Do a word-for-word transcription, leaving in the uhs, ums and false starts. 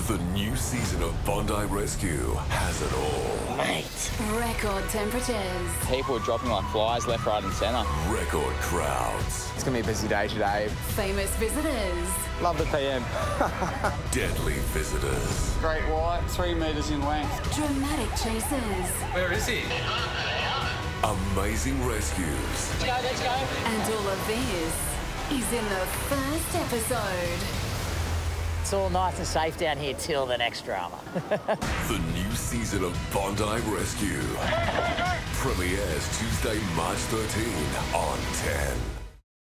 The new season of Bondi Rescue has it all. Mate. Record temperatures. People are dropping like flies left, right and centre. Record crowds. It's going to be a busy day today. Famous visitors. Love the P M. Deadly visitors. Great white, three metres in length. Dramatic chasers. Where is he? Amazing rescues. Let's go, let's go. And all of this is in the first episode. It's all nice and safe down here till the next drama. The new season of Bondi Rescue premieres Tuesday, March thirteenth on ten.